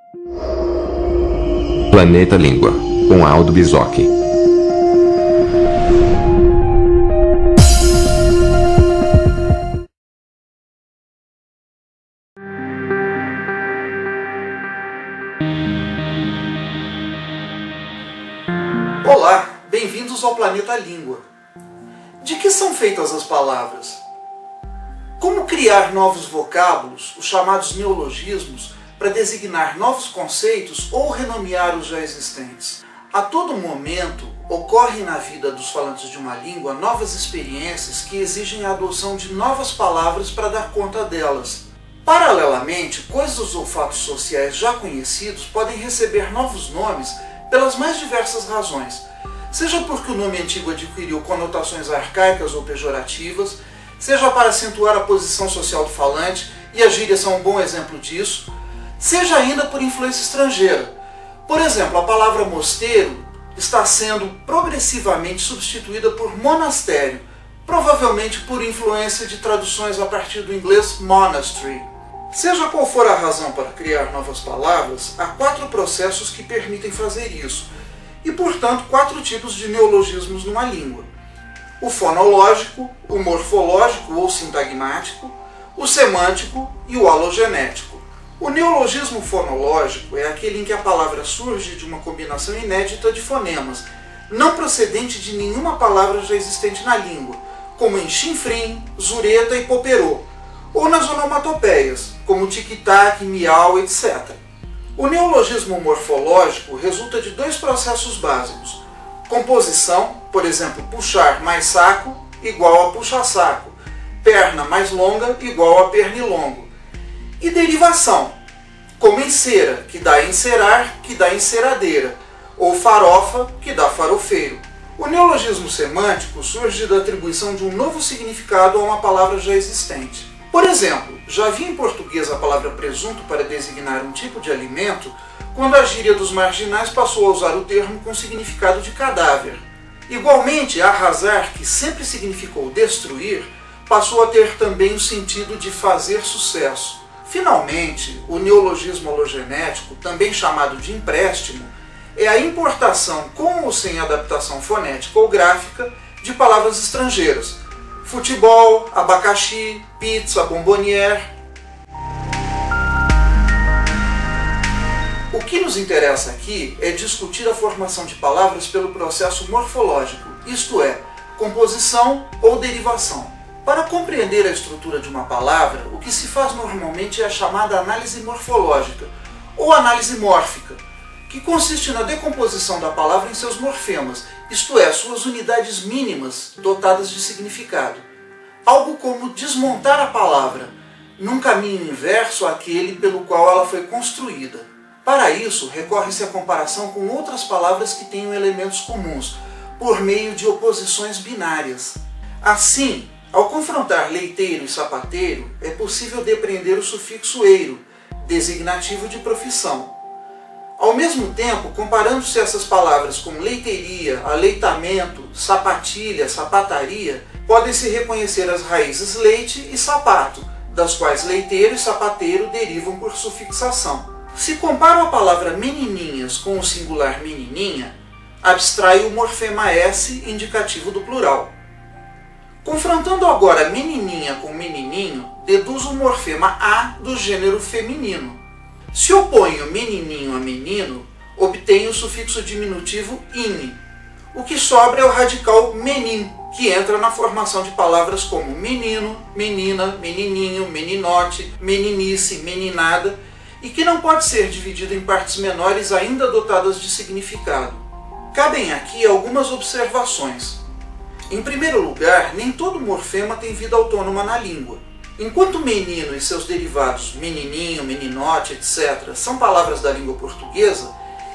Planeta Língua, com Aldo Bisocchi. Olá, bem-vindos ao Planeta Língua. De que são feitas as palavras? Como criar novos vocábulos, os chamados neologismos, para designar novos conceitos ou renomear os já existentes? A todo momento, ocorrem na vida dos falantes de uma língua novas experiências que exigem a adoção de novas palavras para dar conta delas. Paralelamente, coisas ou fatos sociais já conhecidos podem receber novos nomes pelas mais diversas razões, seja porque o nome antigo adquiriu conotações arcaicas ou pejorativas, seja para acentuar a posição social do falante, e as gírias são um bom exemplo disso, seja ainda por influência estrangeira. Por exemplo, a palavra mosteiro está sendo progressivamente substituída por monastério, provavelmente por influência de traduções a partir do inglês monastery. Seja qual for a razão para criar novas palavras, há 4 processos que permitem fazer isso, e, portanto, 4 tipos de neologismos numa língua: o fonológico, o morfológico ou sintagmático, o semântico e o alogenético. O neologismo fonológico é aquele em que a palavra surge de uma combinação inédita de fonemas, não procedente de nenhuma palavra já existente na língua, como em chinfrim, zureta e poperô, ou nas onomatopeias, como tic-tac, miau, etc. O neologismo morfológico resulta de 2 processos básicos: composição, por exemplo, puxar mais saco igual a puxa-saco, perna mais longa igual a pernilongo, e derivação, como encera, que dá encerar, que dá enceradeira, ou farofa, que dá farofeiro. O neologismo semântico surge da atribuição de um novo significado a uma palavra já existente. Por exemplo, já havia em português a palavra presunto para designar um tipo de alimento, quando a gíria dos marginais passou a usar o termo com significado de cadáver. Igualmente, arrasar, que sempre significou destruir, passou a ter também o sentido de fazer sucesso. Finalmente, o neologismo alogenético, também chamado de empréstimo, é a importação com ou sem adaptação fonética ou gráfica de palavras estrangeiras: futebol, abacaxi, pizza, bombonière. O que nos interessa aqui é discutir a formação de palavras pelo processo morfológico, isto é, composição ou derivação. Para compreender a estrutura de uma palavra, o que se faz normalmente é a chamada análise morfológica, ou análise mórfica, que consiste na decomposição da palavra em seus morfemas, isto é, suas unidades mínimas dotadas de significado. Algo como desmontar a palavra, num caminho inverso àquele pelo qual ela foi construída. Para isso, recorre-se à comparação com outras palavras que tenham elementos comuns, por meio de oposições binárias. Assim, ao confrontar leiteiro e sapateiro, é possível depreender o sufixo eiro, designativo de profissão. Ao mesmo tempo, comparando-se essas palavras com leiteiria, aleitamento, sapatilha, sapataria, podem-se reconhecer as raízes leite e sapato, das quais leiteiro e sapateiro derivam por sufixação. Se comparo a palavra menininhas com o singular menininha, abstrai o morfema S indicativo do plural. Confrontando agora menininha com menininho, deduzo o morfema A do gênero feminino. Se oponho menininho a menino, obtenho o sufixo diminutivo -ine. O que sobra é o radical menin, que entra na formação de palavras como menino, menina, menininho, meninote, meninice, meninada, e que não pode ser dividido em partes menores ainda dotadas de significado. Cabem aqui algumas observações. Em primeiro lugar, nem todo morfema tem vida autônoma na língua. Enquanto menino e seus derivados menininho, meninote, etc. são palavras da língua portuguesa,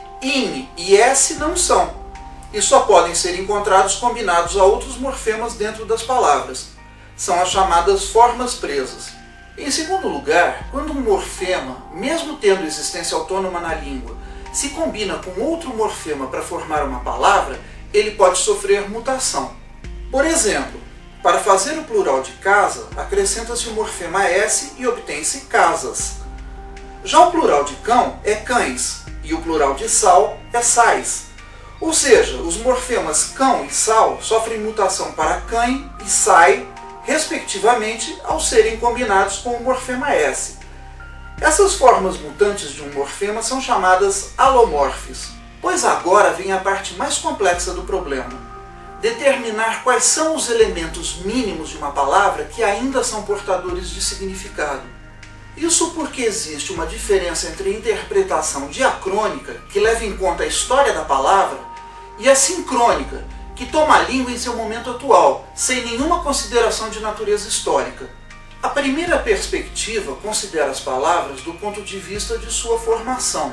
ine e s não são, e só podem ser encontrados combinados a outros morfemas dentro das palavras. São as chamadas formas presas. Em segundo lugar, quando um morfema, mesmo tendo existência autônoma na língua, se combina com outro morfema para formar uma palavra, ele pode sofrer mutação. Por exemplo, para fazer o plural de casa, acrescenta-se o morfema S e obtém-se casas. Já o plural de cão é cães e o plural de sal é sais. Ou seja, os morfemas cão e sal sofrem mutação para cãe e sai, respectivamente, ao serem combinados com o morfema S. Essas formas mutantes de um morfema são chamadas alomorfes. Pois agora vem a parte mais complexa do problema: determinar quais são os elementos mínimos de uma palavra que ainda são portadores de significado. Isso porque existe uma diferença entre a interpretação diacrônica, que leva em conta a história da palavra, e a sincrônica, que toma a língua em seu momento atual, sem nenhuma consideração de natureza histórica. A primeira perspectiva considera as palavras do ponto de vista de sua formação.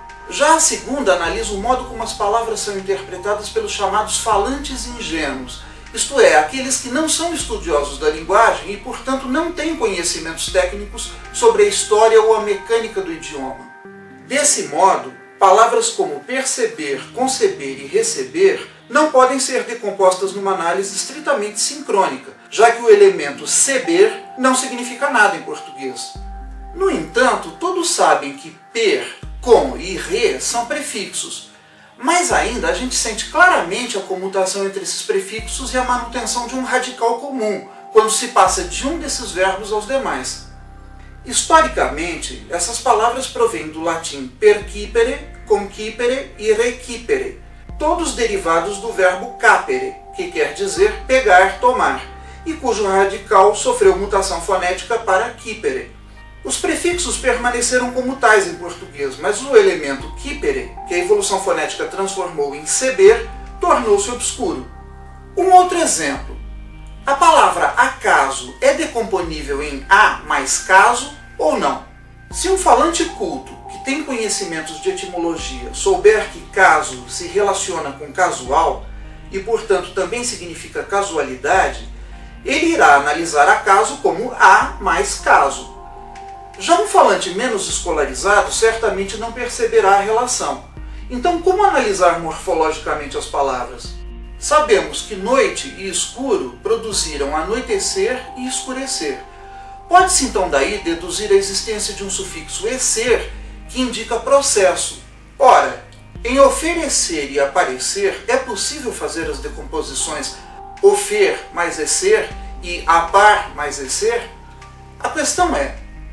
Já a segunda analisa o modo como as palavras são interpretadas pelos chamados falantes ingênuos, isto é, aqueles que não são estudiosos da linguagem e, portanto, não têm conhecimentos técnicos sobre a história ou a mecânica do idioma. Desse modo, palavras como perceber, conceber e receber não podem ser decompostas numa análise estritamente sincrônica, já que o elemento seber não significa nada em português. No entanto, todos sabem que per, com e re são prefixos, mas ainda a gente sente claramente a comutação entre esses prefixos e a manutenção de um radical comum, quando se passa de um desses verbos aos demais. Historicamente, essas palavras provêm do latim percipere, concipere e recipere, todos derivados do verbo capere, que quer dizer pegar, tomar, e cujo radical sofreu mutação fonética para quipere. Os prefixos permaneceram como tais em português, mas o elemento quipere, que a evolução fonética transformou em seber, tornou-se obscuro. Um outro exemplo. A palavra acaso é decomponível em a mais caso ou não? Se um falante culto, que tem conhecimentos de etimologia, souber que caso se relaciona com casual, e portanto também significa casualidade, ele irá analisar acaso como a mais caso. Já um falante menos escolarizado certamente não perceberá a relação. Então, como analisar morfologicamente as palavras? Sabemos que noite e escuro produziram anoitecer e escurecer. Pode-se então daí deduzir a existência de um sufixo ecer que indica processo. Ora, em oferecer e aparecer é possível fazer as decomposições ofer mais ecer e apar mais ecer? A questão é: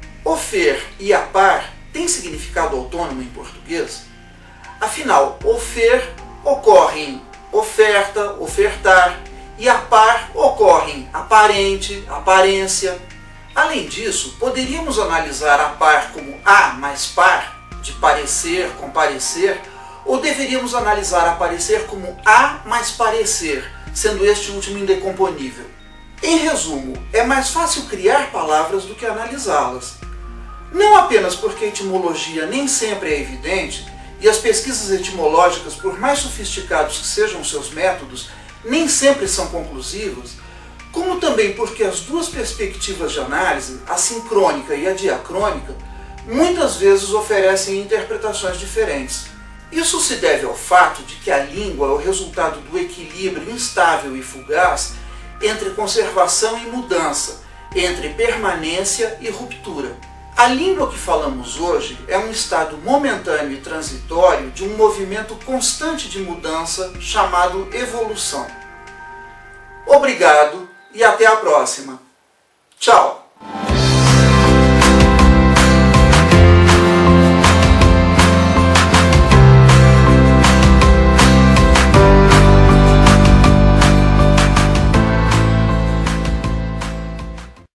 ofer e apar têm significado autônomo em português? Afinal, ofer ocorre em oferta, ofertar, e apar ocorre em aparente, aparência. Além disso, poderíamos analisar apar como a mais par, de parecer, comparecer, ou deveríamos analisar aparecer como a mais parecer, sendo este último indecomponível. Em resumo, é mais fácil criar palavras do que analisá-las. Não apenas porque a etimologia nem sempre é evidente, e as pesquisas etimológicas, por mais sofisticados que sejam seus métodos, nem sempre são conclusivas, como também porque as duas perspectivas de análise, a sincrônica e a diacrônica, muitas vezes oferecem interpretações diferentes. Isso se deve ao fato de que a língua é o resultado do equilíbrio instável e fugaz entre conservação e mudança, entre permanência e ruptura. A língua que falamos hoje é um estado momentâneo e transitório de um movimento constante de mudança chamado evolução. Obrigado e até a próxima. Tchau!